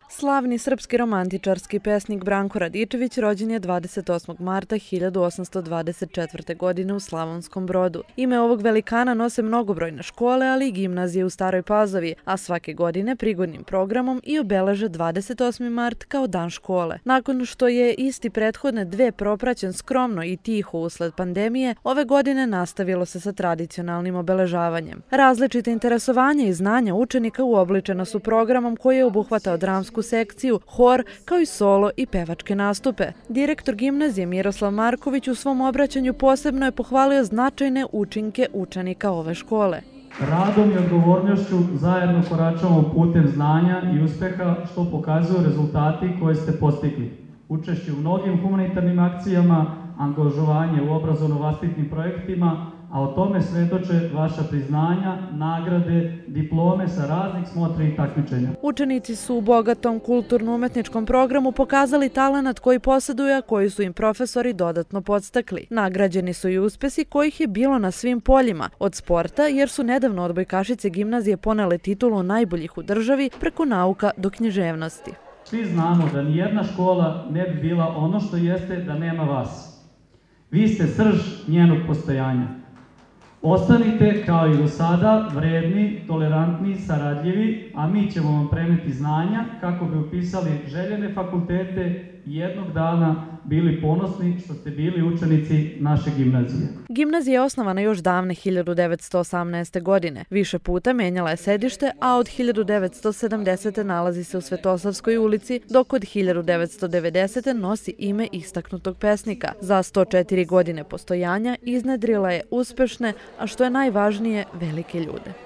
Slavni srpski romantičarski pesnik Branko Radičević rođen je 28. marta 1824. godine u Slavonskom Brodu. Ime ovog velikana nose mnogobrojne škole, ali i gimnazije u Staroj Pazovi, a svake godine prigodnim programom i obeleže 28. mart kao dan škole. Nakon što je isti prethodne dve propraćen skromno i tiho usled pandemije, ove godine nastavilo se sa tradicionalnim obeležavanjem. Različite interesovanja i znanja učenika uobličena su programom koji je obuhvatao dramsku sekciju, hor, kao i solo i pevačke nastupe. Direktor gimnazije Miroslav Marković u svom obraćanju posebno je pohvalio značajne učinke učenika ove škole. Radom i odgovornošću zajedno koračamo putem znanja i uspeha, što pokazuju rezultati koje ste postigli. Učešće u mnogim humanitarnim akcijama, angažovanje u obrazovno-vaspitnim projektima, a o tome svedoče vaša priznanja, nagrade, diplome sa raznih smotri i takmičenja. Učenici su u bogatom kulturno-umetničkom programu pokazali talenat koji posjeduju, a koji su im profesori dodatno podstakli. Nagrađeni su i uspesi kojih je bilo na svim poljima, od sporta, jer su nedavno odbojkašice gimnazije ponele titulu najboljih u državi, preko nauka do književnosti. Svi znamo da nijedna škola ne bi bila ono što jeste da nema vas. Vi ste srž njenog postojanja. Ostanite kao i do sada vredni, tolerantni, saradljivi, a mi ćemo vam preneti znanja kako bi upisali željene fakultete i jednog dana bili ponosni što ste bili učenici naše gimnazije. Gimnazija je osnovana još davne 1918. godine. Više puta menjala je sedište, a od 1970. nalazi se u Svetosavskoj ulici, dok od 1990. nosi ime istaknutog pesnika. Za 104 godine postojanja iznedrila je uspešne, a što je najvažnije, velike ljude.